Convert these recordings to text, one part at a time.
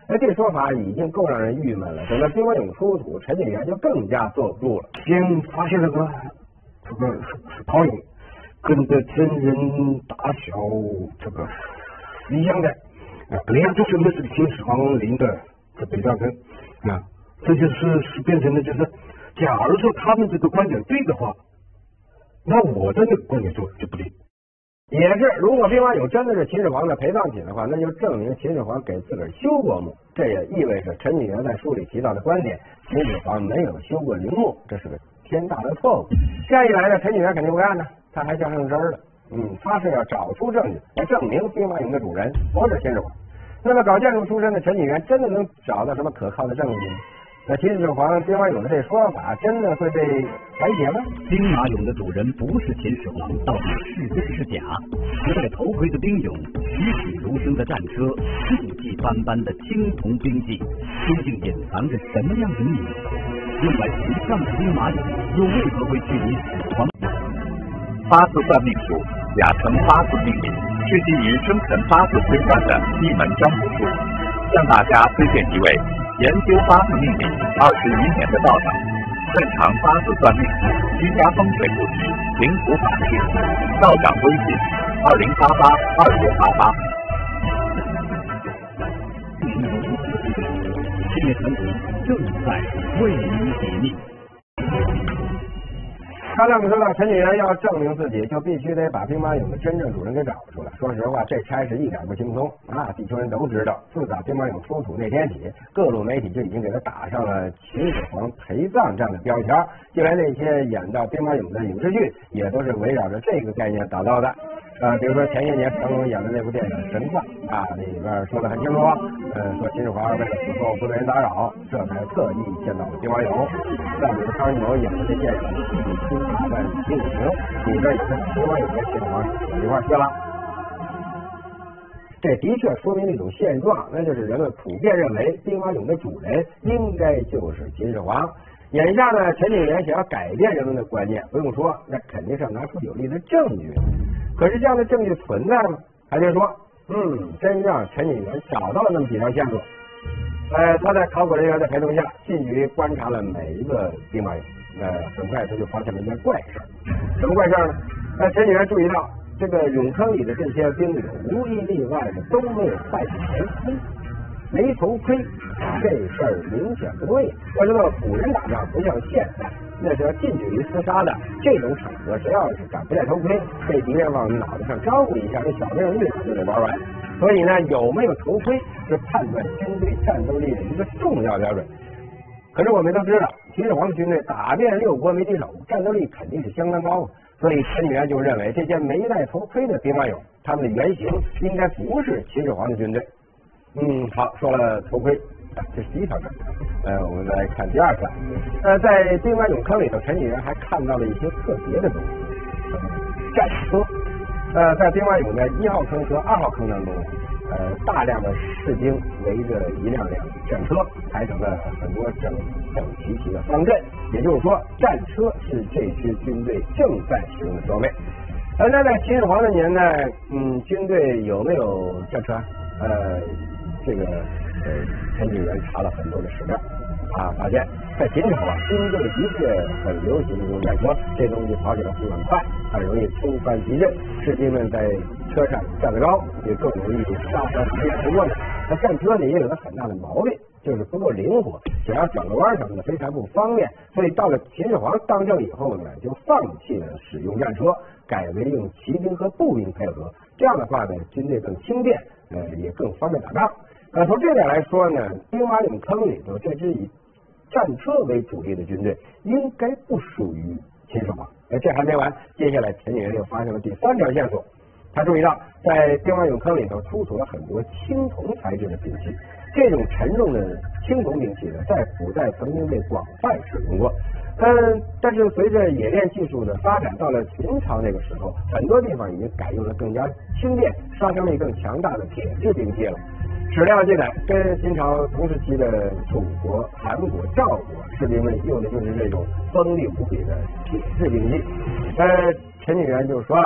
这说法已经够让人郁闷了。等到兵马俑出土，陈景元就更加坐不住了。 先发现了这个陶俑，跟这真人大小这个是一样的本来就是那是秦始皇陵的这北大坑这就是变成了就是，假如说他们这个观点对的话，那我的那个观点就不对。 也是，如果兵马俑真的是秦始皇的陪葬品的话，那就证明秦始皇给自个儿修过墓。这也意味着陈景元在书里提到的观点，秦始皇没有修过陵墓，这是个天大的错误。这样一来呢，陈景元肯定不干呢，他还较上真儿了。他是要找出证据来证明兵马俑的主人不是秦始皇。那么搞建筑出身的陈景元真的能找到什么可靠的证据吗？那秦始皇兵马俑的这说法真的会被改写吗？ 兵马俑的主人不是秦始皇，到底是真是假？携带头盔的兵俑，栩栩如生的战车，锈迹斑斑的青铜兵器，究竟隐藏着什么样的秘密？用来陪葬的兵马俑，又为何会距离始皇？ 八字算命术雅称八字命理，是基于生辰八字推断的一门占卜术。向大家推荐一位研究八字命理21年的道长，擅长八字算命、居家风水布局、灵符法事。道长微信20882688。 新月传奇正在为您解密。 刚才我们说到陈景元要证明自己，就必须得把兵马俑的真正主人给找出来。说实话，这差事一点不轻松地球人都知道，自打兵马俑出土那天起，各路媒体就已经给他打上了秦始皇陪葬这样的标签。近来那些演到兵马俑的影视剧，也都是围绕着这个概念打造的。比如说前些年成龙演的那部电影《神话》里边说的很清楚，说秦始皇为了死后不被人打扰，这才特意建造了兵马俑。再比如张艺谋演的这电影《地心大战秦始皇》，里边也是兵马俑跟秦始皇一块去了。这的确说明了一种现状，那就是人们普遍认为兵马俑的主人应该就是秦始皇。眼下呢，陈景元想要改变人们的观念，不用说，那肯定是要拿出有力的证据。可是这样的证据存在吗？还得说，真让陈景元找到了那么几条线索。他在考古人员的陪同下，近距离观察了每一个兵马俑。很快他就发现了一件怪事。什么怪事呢？陈景元注意到，这个俑坑里的这些兵俑无一例外的都没有戴头盔，没头盔，这事儿明显不对。要知道古人打仗不像现在，那是要近距离厮杀的，这种场合谁要是敢不戴头盔，被敌人往脑袋上招呼一下，这小命立马就得玩完。所以呢，有没有头盔是判断军队战斗力的一个重要标准。可是我们都知道，秦始皇的军队打遍6国没敌手，战斗力肯定是相当高。所以陈景元就认为，这些没戴头盔的兵马俑，他们的原型应该不是秦始皇的军队。好，说了头盔，这是第一条证。我们来看第二条。在兵马俑坑里头，陈景元还看到了一些特别的东西，战车。在兵马俑的1号坑和2号坑当中，大量的士兵围着一辆辆战车，排成了很多整齐的方阵。也就是说，战车是这支军队正在使用的装备。那在秦始皇的年代，军队有没有战车？陈景元查了很多的史料发现在秦始皇军队的确很流行用战车，这东西跑起来速度很快，很容易冲翻敌阵，士兵们在车上站得高，也更容易杀伤敌人。不过呢，那战车里也有个很大的毛病，就是不够灵活，想要转个弯什么的非常不方便。所以到了秦始皇当政以后呢，就放弃了使用战车，改为用骑兵和步兵配合。这样的话呢，军队更轻便，也更方便打仗。从这点来说呢，兵马俑坑里头这支以战车为主力的军队应该不属于秦始皇。这还没完，接下来陈景元又发现了第3条线索。他注意到，在兵马俑坑里头出土了很多青铜材质的兵器，这种沉重的青铜兵器呢，在古代曾经被广泛使用过。但是随着冶炼技术的发展，到了秦朝那个时候，很多地方已经改用了更加轻便、杀伤力更强大的铁制兵器了。史料记载，跟秦朝同时期的楚国、韩国、赵国士兵们用的就是这种锋利无比的铁制兵器。陈景元就说了，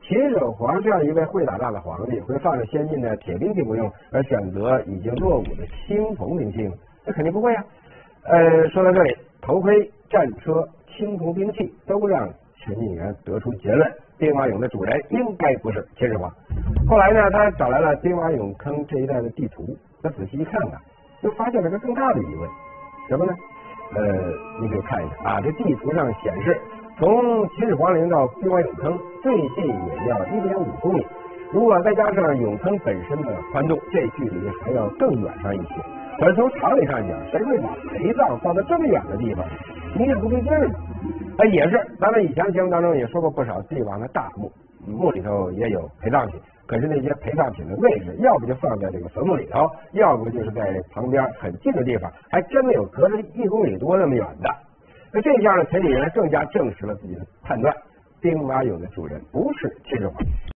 秦始皇这样一位会打仗的皇帝，会放着先进的铁兵器不用，而选择已经落伍的青铜兵器吗？这肯定不会啊。说到这里，头盔、战车、青铜兵器都让陈近元得出结论：兵马俑的主人应该不是秦始皇。后来呢，他找来了兵马俑坑这一带的地图，他仔细一看啊，就发现了个更大的疑问，什么呢？你可以看一下啊，这地图上显示，从秦始皇陵到兵马俑坑最近也要1.5公里，如果再加上俑坑本身的宽度，这距离还要更远上一些。可是从常理上讲，谁会把陪葬放到这么远的地方？你也不费劲儿呢。也是，咱们以前节目当中也说过不少帝王的大墓，墓里头也有陪葬品，可是那些陪葬品的位置，要不就放在这个坟墓里头，要不就是在旁边很近的地方，还真的有隔着1公里多那么远的。那这下呢，陈近元更加证实了自己的判断，兵马俑的主人不是秦始皇。